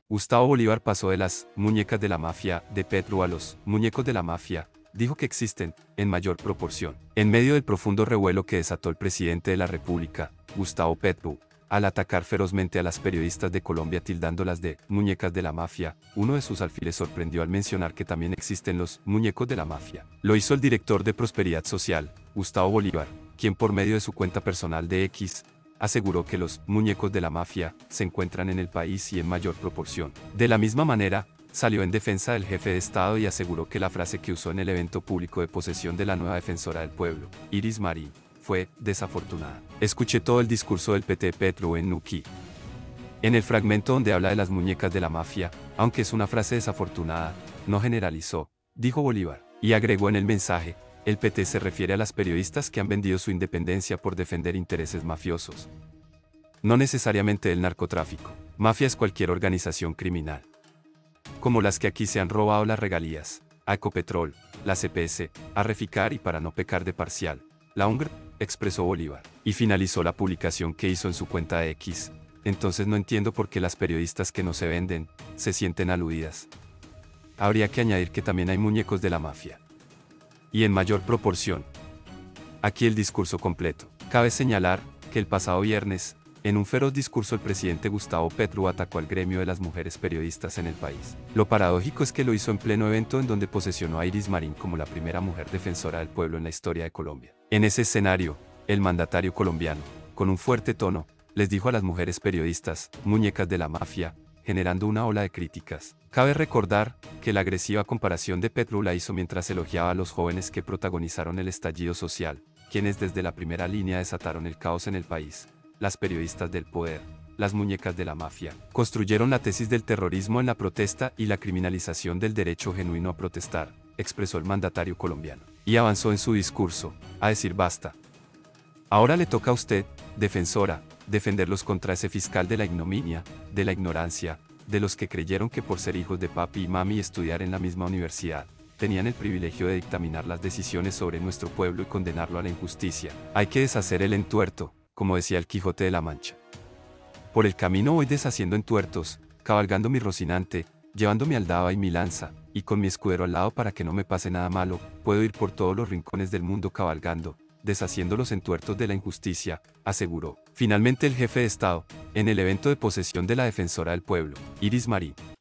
Gustavo Bolívar pasó de las muñecas de la mafia de Petro a los muñecos de la mafia. Dijo que existen, en mayor proporción. En medio del profundo revuelo que desató el presidente de la República, Gustavo Petro, al atacar ferozmente a las periodistas de Colombia tildándolas de muñecas de la mafia, uno de sus alfiles sorprendió al mencionar que también existen los muñecos de la mafia. Lo hizo el director de Prosperidad Social, Gustavo Bolívar, quien por medio de su cuenta personal de X, aseguró que los muñecos de la mafia se encuentran en el país y en mayor proporción. De la misma manera, salió en defensa del jefe de Estado y aseguró que la frase que usó en el evento público de posesión de la nueva defensora del pueblo, Iris Marín, fue desafortunada. Escuché todo el discurso del PT Petro en Nuki. En el fragmento donde habla de las muñecas de la mafia, aunque es una frase desafortunada, no generalizó, dijo Bolívar, y agregó en el mensaje, el PT se refiere a las periodistas que han vendido su independencia por defender intereses mafiosos. No necesariamente el narcotráfico. Mafia es cualquier organización criminal, como las que aquí se han robado las regalías, a Ecopetrol, la CPS, a Reficar y para no pecar de parcial, la UNGR, expresó Bolívar, y finalizó la publicación que hizo en su cuenta de X. Entonces no entiendo por qué las periodistas que no se venden, se sienten aludidas. Habría que añadir que también hay muñecos de la mafia. Y en mayor proporción. Aquí el discurso completo. Cabe señalar que el pasado viernes, en un feroz discurso el presidente Gustavo Petro atacó al gremio de las mujeres periodistas en el país. Lo paradójico es que lo hizo en pleno evento en donde posesionó a Iris Marín como la primera mujer defensora del pueblo en la historia de Colombia. En ese escenario, el mandatario colombiano, con un fuerte tono, les dijo a las mujeres periodistas, muñecas de la mafia, generando una ola de críticas. Cabe recordar que la agresiva comparación de Petro la hizo mientras elogiaba a los jóvenes que protagonizaron el estallido social, quienes desde la primera línea desataron el caos en el país. Las periodistas del poder, las muñecas de la mafia, construyeron la tesis del terrorismo en la protesta y la criminalización del derecho genuino a protestar, expresó el mandatario colombiano. Y avanzó en su discurso, a decir basta. Ahora le toca a usted, defensora, defenderlos contra ese fiscal de la ignominia, de la ignorancia, de los que creyeron que por ser hijos de papi y mami y estudiar en la misma universidad, tenían el privilegio de dictaminar las decisiones sobre nuestro pueblo y condenarlo a la injusticia. Hay que deshacer el entuerto, como decía el Quijote de la Mancha. Por el camino voy deshaciendo entuertos, cabalgando mi rocinante, llevando mi aldaba y mi lanza, y con mi escudero al lado para que no me pase nada malo, puedo ir por todos los rincones del mundo cabalgando, deshaciendo los entuertos de la injusticia, aseguró. Finalmente el jefe de Estado, en el evento de posesión de la defensora del pueblo, Iris Marín,